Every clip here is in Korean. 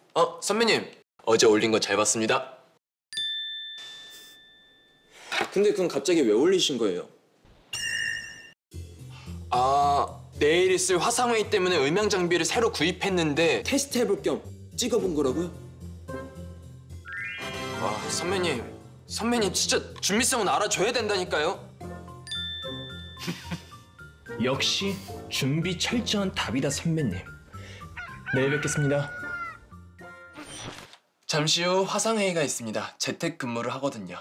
선배님. 어제 올린 거 잘 봤습니다. 근데 그건 갑자기 왜 올리신 거예요? 내일 있을 화상회의 때문에 음향 장비를 새로 구입했는데 테스트 해볼 겸 찍어본 거라고요? 선배님 진짜 준비성은 알아줘야 된다니까요. 역시 준비 철저한 다비다 선배님. 내일 뵙겠습니다. 잠시 후 화상회의가 있습니다. 재택근무를 하거든요.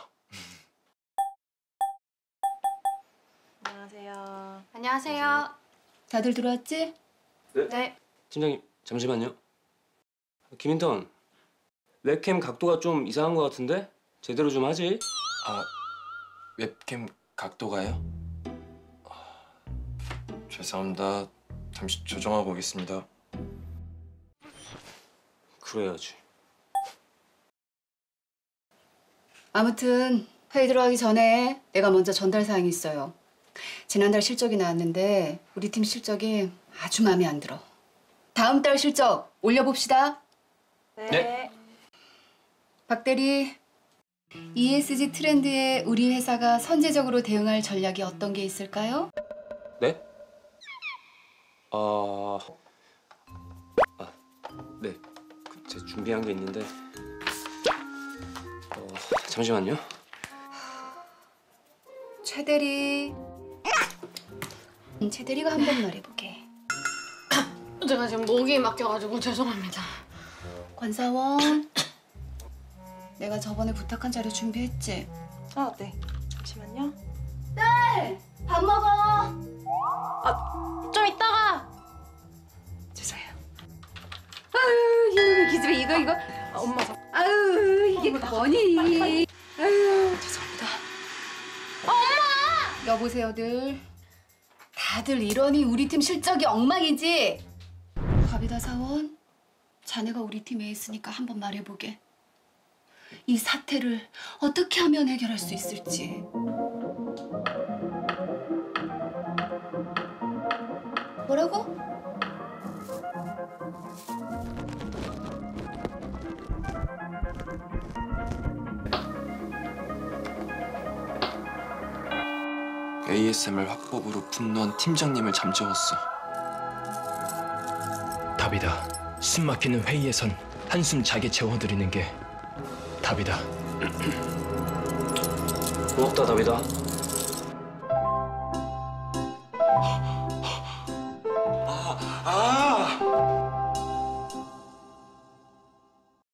안녕하세요. 안녕하세요. 다들 들어왔지? 네. 팀장님, 잠시만요. 김인턴, 웹캠 각도가 좀 이상한 것 같은데? 제대로 좀 하지? 웹캠 각도가요? 죄송합니다. 잠시 조정하고 오겠습니다. 그래야지. 아무튼 회의 들어가기 전에 내가 먼저 전달 사항이 있어요. 지난달 실적이 나왔는데 우리 팀 실적이 아주 마음에 안 들어. 다음 달 실적 올려봅시다. 네. 박 대리, ESG 트렌드에 우리 회사가 선제적으로 대응할 전략이 어떤 게 있을까요? 네? 네. 제가 준비한 게 있는데. 잠시만요. 최 대리. 최 대리가 한 번 말해보게. 제가 지금 목이 막혀가지고 죄송합니다. 권사원. 내가 저번에 부탁한 자료 준비했지? 네. 잠시만요. 밥 먹어. 좀 이따가. 죄송해요. 아유, 이놈의 기집애 이거. 엄마 아유, 이게 뭐니? 아유, 죄송합니다. 엄마! 여보세요들. 다들 이러니 우리 팀 실적이 엉망이지? 가비다 사원, 자네가 우리 팀에 있으니까 한번 말해보게. 이 사태를 어떻게 하면 해결할 수 있을지. 뭐라고? ASMR 확보부로 분노한 팀장님을 잠재웠어. 다비다, 숨막히는 회의에선 한숨 자게 재워드리는 게 답이다. 고맙다, 다비다.